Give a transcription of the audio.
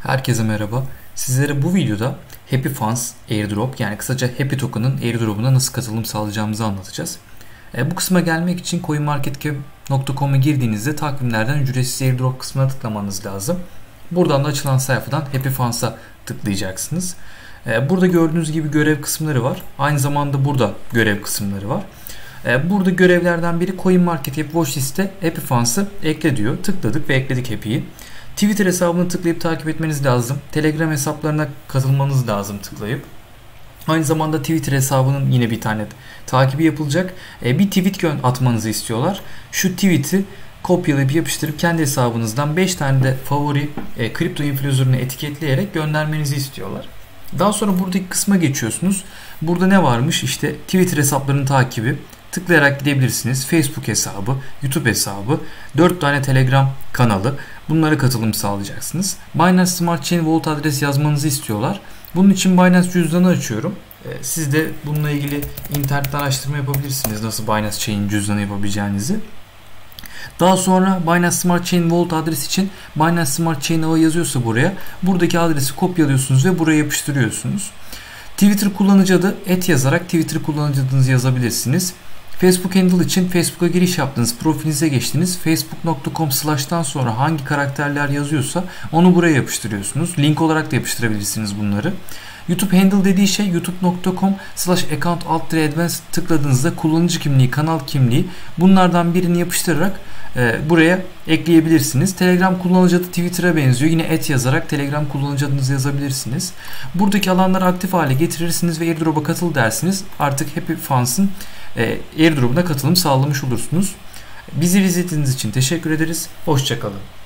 Herkese merhaba. Sizlere bu videoda Happy Funds Airdrop yani kısaca Happy Token'ın airdrop'una nasıl katılım sağlayacağımızı anlatacağız. Bu kısma gelmek için coinmarketcap.com'a girdiğinizde takvimlerden ücretsiz airdrop kısmına tıklamanız lazım. Buradan da açılan sayfadan Happy Funds'a tıklayacaksınız. Burada gördüğünüz gibi görev kısımları var. Aynı zamanda burada görev kısımları var. Burada görevlerden biri CoinMarketCap Watchlist'e Happy Funds'ı ekle diyor. Tıkladık ve ekledik Happy'yi. Twitter hesabını tıklayıp takip etmeniz lazım. Telegram hesaplarına katılmanız lazım tıklayıp. Aynı zamanda Twitter hesabının yine bir tane takibi yapılacak. Bir tweet atmanızı istiyorlar. Şu tweet'i kopyalayıp yapıştırıp kendi hesabınızdan 5 tane de favori kripto influencer'ını etiketleyerek göndermenizi istiyorlar. Daha sonra buradaki kısma geçiyorsunuz. Burada ne varmış? İşte Twitter hesaplarının takibi. Tıklayarak gidebilirsiniz. Facebook hesabı, YouTube hesabı, 4 tane Telegram kanalı. Bunlara katılım sağlayacaksınız. Binance Smart Chain Wallet adresi yazmanızı istiyorlar. Bunun için Binance cüzdanı açıyorum. Siz de bununla ilgili internetten araştırma yapabilirsiniz. Nasıl Binance Chain cüzdanı yapabileceğinizi. Daha sonra Binance Smart Chain Wallet adresi için Binance Smart Chain ağı yazıyorsa buraya, buradaki adresi kopyalıyorsunuz ve buraya yapıştırıyorsunuz. Twitter kullanıcı adı yazarak Twitter kullanıcı adınızı yazabilirsiniz. Facebook handle için Facebook'a giriş yaptınız, profilinize geçtiniz. Facebook.com/'dan sonra hangi karakterler yazıyorsa onu buraya yapıştırıyorsunuz. Link olarak da yapıştırabilirsiniz bunları. YouTube handle dediği şey youtube.com/account-advanced tıkladığınızda kullanıcı kimliği, kanal kimliği bunlardan birini yapıştırarak buraya ekleyebilirsiniz. Telegram kullanıcı adı Twitter'a benziyor. Yine yazarak Telegram kullanıcı adınızı yazabilirsiniz. Buradaki alanları aktif hale getirirsiniz ve airdrop'a katıl dersiniz. Artık Happy Funds'ın airdrop'una katılım sağlamış olursunuz. Bizi izlediğiniz için teşekkür ederiz. Hoşça kalın.